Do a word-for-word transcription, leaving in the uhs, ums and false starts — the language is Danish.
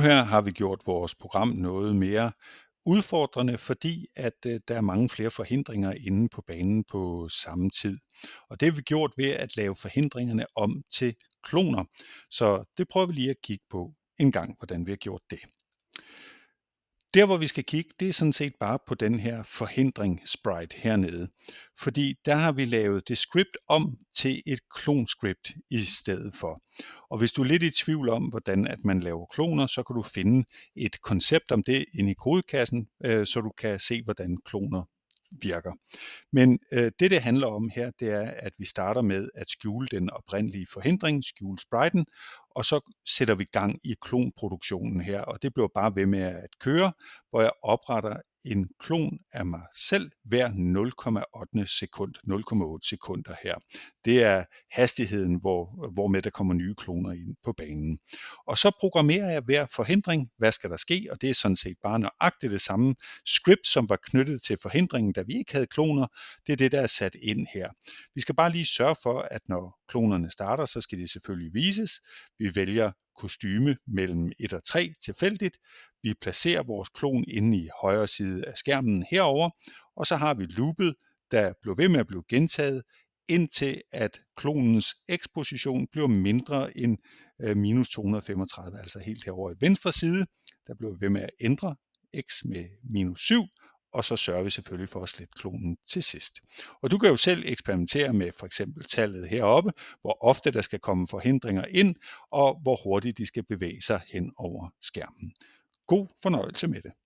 her har vi gjort vores program noget mere udfordrende, fordi at øh, der er mange flere forhindringer inde på banen på samme tid. Og det har vi gjort ved at lave forhindringerne om til kloner. Så det prøver vi lige at kigge på en gang, hvordan vi har gjort det. Der hvor vi skal kigge, det er sådan set bare på den her forhindring sprite hernede. Fordi der har vi lavet det script om til et klonscript i stedet for. Og hvis du er lidt i tvivl om, hvordan at man laver kloner, så kan du finde et koncept om det inde i kodekassen, øh, så du kan se, hvordan kloner virker. Men øh, det det handler om her, det er, at vi starter med at skjule den oprindelige forhindring, skjule spriten, og så sætter vi gang i klonproduktionen her, og det bliver bare ved med at køre, hvor jeg opretter en klon af mig selv hver nul komma otte sekund, nul komma otte sekunder her. Det er hastigheden, hvor, hvor med der kommer nye kloner ind på banen. Og så programmerer jeg hver forhindring, hvad skal der ske, og det er sådan set bare nøjagtigt det samme script, som var knyttet til forhindringen, da vi ikke havde kloner. Det er det, der er sat ind her. Vi skal bare lige sørge for, at når klonerne starter, så skal de selvfølgelig vises. Vi vælger kostyme mellem et og tre tilfældigt. Vi placerer vores klon inde i højre side af skærmen herover, og så har vi loopet, der bliver ved med at blive gentaget, indtil at klonens x-position bliver mindre end minus to hundrede og femogtredive, altså helt herovre i venstre side. Der bliver vi ved med at ændre x med minus syv, og så sørger vi selvfølgelig for at slette klonen til sidst. Og du kan jo selv eksperimentere med for eksempel tallet heroppe, hvor ofte der skal komme forhindringer ind, og hvor hurtigt de skal bevæge sig hen over skærmen. God fornøjelse med det.